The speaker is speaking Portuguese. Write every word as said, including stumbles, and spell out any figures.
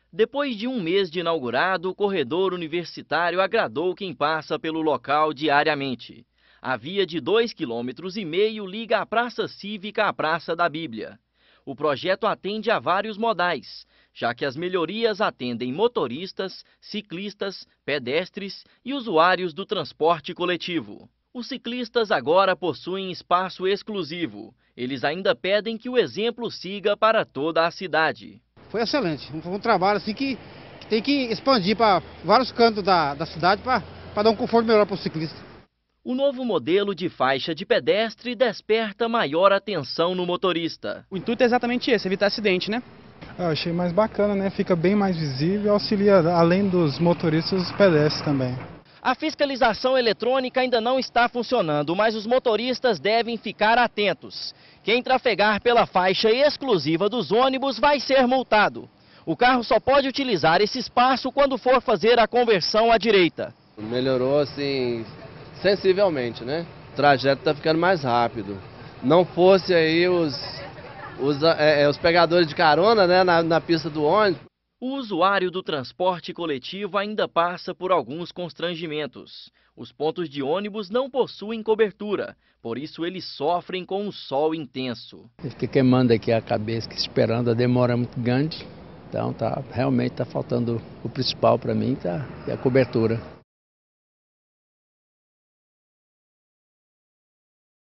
Depois de um mês de inaugurado, o corredor universitário agradou quem passa pelo local diariamente. A via de dois quilômetros e meio liga a Praça Cívica à Praça da Bíblia. O projeto atende a vários modais, já que as melhorias atendem motoristas, ciclistas, pedestres e usuários do transporte coletivo. Os ciclistas agora possuem espaço exclusivo. Eles ainda pedem que o exemplo siga para toda a cidade. Foi excelente, foi um trabalho assim que, que tem que expandir para vários cantos da, da cidade para dar um conforto melhor para o ciclista. O novo modelo de faixa de pedestre desperta maior atenção no motorista. O intuito é exatamente esse, evitar acidente, né? Eu achei mais bacana, né? Fica bem mais visível e auxilia, além dos motoristas, os pedestres também. A fiscalização eletrônica ainda não está funcionando, mas os motoristas devem ficar atentos. Quem trafegar pela faixa exclusiva dos ônibus vai ser multado. O carro só pode utilizar esse espaço quando for fazer a conversão à direita. Melhorou assim sensivelmente, né? O trajeto está ficando mais rápido. Não fosse aí os, os, é, os pegadores de carona, né, na, na pista do ônibus. O usuário do transporte coletivo ainda passa por alguns constrangimentos. Os pontos de ônibus não possuem cobertura, por isso eles sofrem com o sol intenso. Fica queimando aqui a cabeça, esperando a demora muito grande. Então tá, realmente está faltando o principal para mim, tá, é a cobertura.